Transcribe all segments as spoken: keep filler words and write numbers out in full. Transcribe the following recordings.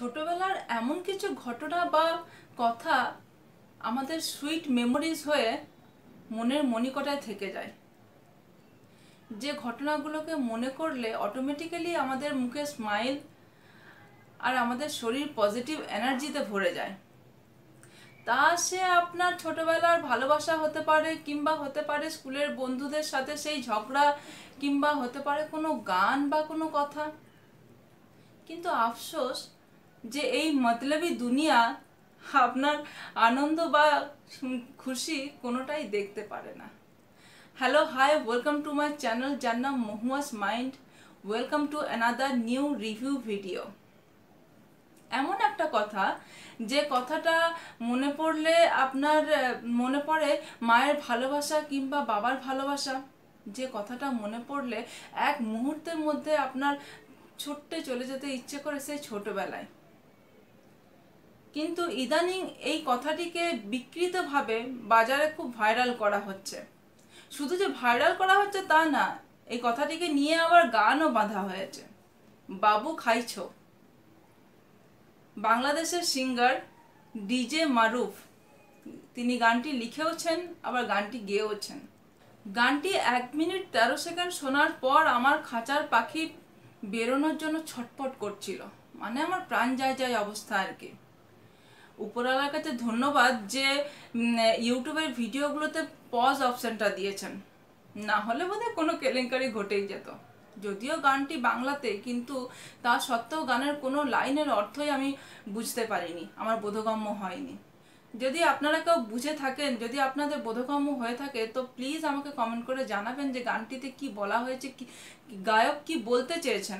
ছোটবেলার এমন কিছু ঘটনা বা কথা আমাদের সুইট মেমোরিজ হয়ে মনের মণিকোঠায় থেকে যায়, যে ঘটনাগুলোকে মনে করলে অটোমেটিক্যালি আমাদের মুখে স্মাইল আর আমাদের শরীর পজিটিভ এনার্জিতে ভরে যায়। তা সে আপনার ছোটবেলার ভালোবাসা হতে পারে, কিংবা হতে পারে স্কুলের বন্ধুদের সাথে সেই ঝগড়া, কিংবা হতে পারে কোনো গান বা কোনো কথা। কিন্তু আফসোস যে এই মতলবি দুনিয়া আপনার আনন্দ বা খুশি কোনোটাই দেখতে পারে না। Hello, hi, welcome to my channel যার নাম Mahua's mind. Welcome to another new review video. এমন একটা কথা, যে কথাটা মনে পড়লে আপনার মনে পড়ে মায়ের ভালোবাসা কিংবা বাবার ভালোবাসা, যে কথাটা মনে পড়লে এক মুহূর্তের মধ্যে আপনার ছুটতে চলে যেতে ইচ্ছে করে সেই ছোটবেলায়। কিন্তু ইদানিং এই কথাটিকে বিকৃতভাবে বাজারে খুব ভাইরাল করা হচ্ছে। শুধু যে ভাইরাল করা হচ্ছে তা না, এই কথাটিকে নিয়ে আবার গানও বাঁধা হয়েছে। বাবু খাইছো, বাংলাদেশের সিঙ্গার ডিজে মারুফ, তিনি গানটি লিখেওছেন আবার গানটি গেয়েওছেন। গানটি এক মিনিট তেরো সেকেন্ড শোনার পর আমার খাঁচার পাখি বেরোনোর জন্য ছটফট করছিল, মানে আমার প্রাণ যায় যায় অবস্থা আর কি। উপরওয়ালার কাছে ধন্যবাদ যে ইউটিউবের ভিডিওগুলোতে পজ অপশনটা দিয়েছেন, না হলে বোধহয় কোনো কেলেঙ্কারি ঘটেই যেত। যদিও গানটি বাংলাতে, কিন্তু তা সত্ত্বেও গানের কোনো লাইনের অর্থই আমি বুঝতে পারিনি, আমার বোধগম্য হয়নি। যদি আপনারা কেউ বুঝে থাকেন, যদি আপনাদের বোধগম্য হয়ে থাকে, তো প্লিজ আমাকে কমেন্ট করে জানাবেন যে গানটিতে কি বলা হয়েছে, কি গায়ক কি বলতে চেয়েছেন।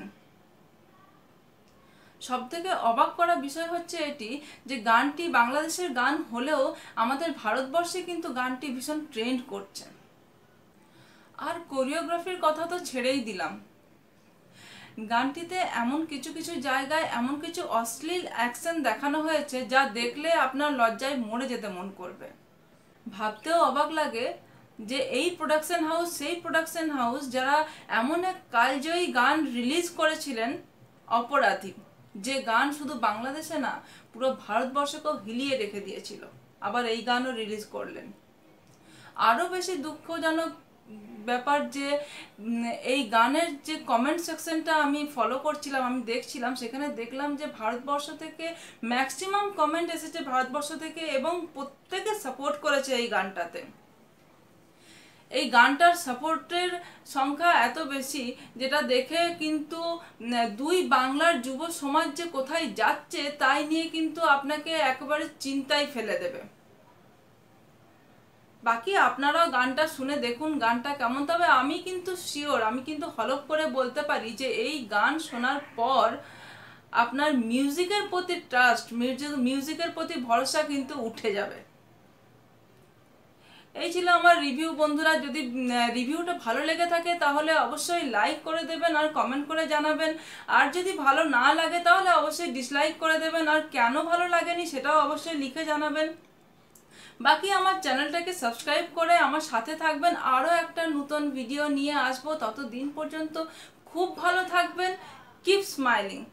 সব থেকে অবাক করা বিষয় হচ্ছে এটি যে গানটি বাংলাদেশের গান হলেও আমাদের ভারতবর্ষে কিন্তু গানটি ভীষণ ট্রেন্ড করছে। আর কোরিওগ্রাফির কথা তো ছেড়েই দিলাম, গানটিতে এমন কিছু কিছু জায়গায় এমন কিছু অশ্লীল অ্যাকশন দেখানো হয়েছে যা দেখলে আপনার লজ্জায় মরে যেতে মন করবে। ভাবতেও অবাক লাগে যে এই প্রোডাকশন হাউস সেই প্রোডাকশন হাউস যারা এমন এক কালজয়ী গান রিলিজ করেছিলেন অপরাধী, যে গান শুধু বাংলাদেশে না পুরো ভারতবর্ষকেও হিলিয়ে রেখে দিয়েছিল, আবার এই গানও রিলিজ করলেন। আরও বেশি দুঃখজনক ব্যাপার যে এই গানের যে কমেন্ট সেকশনটা আমি ফলো করছিলাম, আমি দেখছিলাম, সেখানে দেখলাম যে ভারতবর্ষ থেকে ম্যাক্সিমাম কমেন্ট এসেছে ভারতবর্ষ থেকে, এবং প্রত্যেকে সাপোর্ট করেছে এই গানটাতে। এই গানটার সাপোর্টের সংখ্যা এত বেশি, যেটা দেখে কিন্তু দুই বাংলার যুব সমাজ যে কোথায় যাচ্ছে তাই নিয়ে কিন্তু আপনাকে একেবারে চিন্তায় ফেলে দেবে। বাকি আপনারাও গানটা শুনে দেখুন গানটা কেমন। তবে আমি কিন্তু শিওর, আমি কিন্তু হলফ করে বলতে পারি যে এই গান শোনার পর আপনার মিউজিকের প্রতি ট্রাস্ট, মিউজিকের প্রতি ভরসা কিন্তু উঠে যাবে। এই ছিল আমার রিভিউ বন্ধুরা। যদি রিভিউটা ভালো লেগে থাকে তাহলে অবশ্যই লাইক করে দেবেন আর কমেন্ট করে জানাবেন, আর যদি ভালো না লাগে তাহলে অবশ্যই ডিসলাইক করে দেবেন, আর কেন ভালো লাগেনি সেটাও অবশ্যই লিখে জানাবেন। বাকি আমার চ্যানেলটাকে সাবস্ক্রাইব করে আমার সাথে থাকবেন, আরও একটা নতুন ভিডিও নিয়ে আসবো। ততদিন পর্যন্ত খুব ভালো থাকবেন। Keep smiling.